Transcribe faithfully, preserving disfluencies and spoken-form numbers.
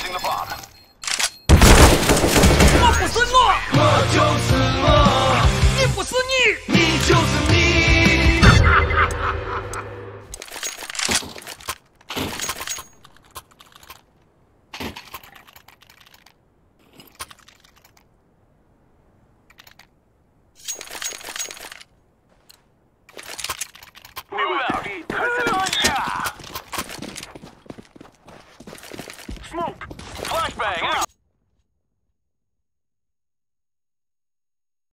Planting the bomb. 我不是我， 我就是我， 你不是你， 你就是你。 Move out. Smoke. Flashbang out.